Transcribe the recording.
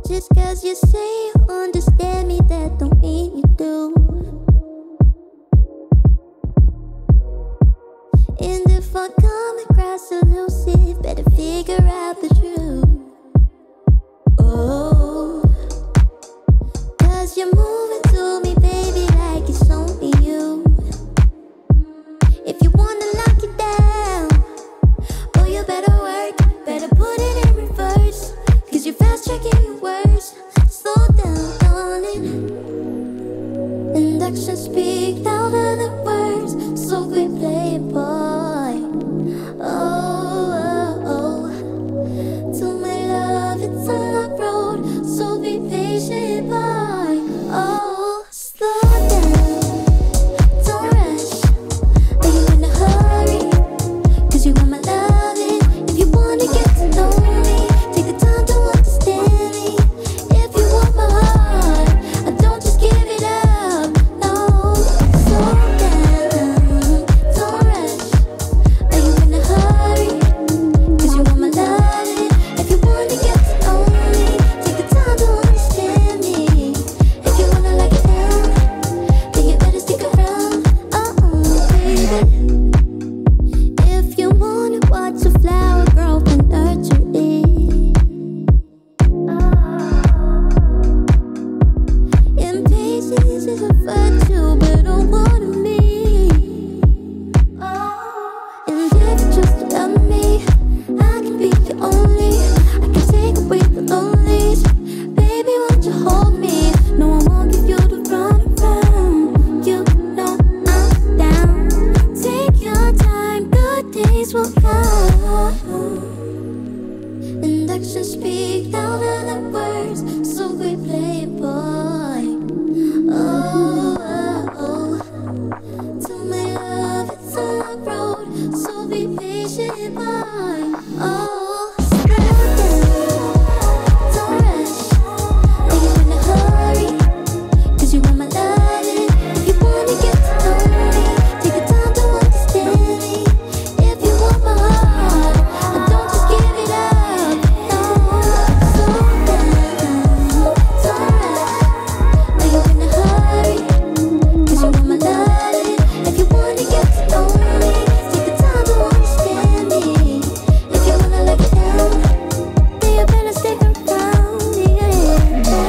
Just cause you say you understand me, that don't mean you do. And if I come across elusive, better figure out the truth. Oh, cause you're moving to me, baby, like it's only you. If you wanna lock it down, oh, you better work, better put it in reverse. Cause you're fast tracking your words. Slow down, darling. And actions speak louder than words. So quit playing boy. Oh. To my love, it's a long road. So be patient, boy. Oh, slow down. Don't rush. Are you in a hurry? Cause you want my loving. If you wanna get to know me, take the time to understand me. If you want my heart, I don't just give it up. No, slow down. Don't rush. Are you in a hurry? Cause you want my loving. If you wanna get to know me, take the time to understand me. If you wanna like it down, then you better stick around. Baby. If you wanna watch a flower grow and nurture it. Impatience is a virtue, but I wanna me. And if you just love me, I can be your only. I can take away the lonelies. Baby, won't you hold me? No, I won't give you the run around. You know I'm down. Take your time, good days will come. And actions speak louder than words. So we play boy. Oh. To my love, it's a long road. So be patient, boy. Oh, slow down. Don't rush. Are you in a hurry? Cause you want my loving. If you wanna get to know me, take the time to understand me. If you want my heart, I don't just give it up. No, slow down. Don't rush. Are you in a hurry? Cause you want my loving. If you wanna get to know me, take the time to understand me. If you wanna let it down, then you better stick around. Yeah.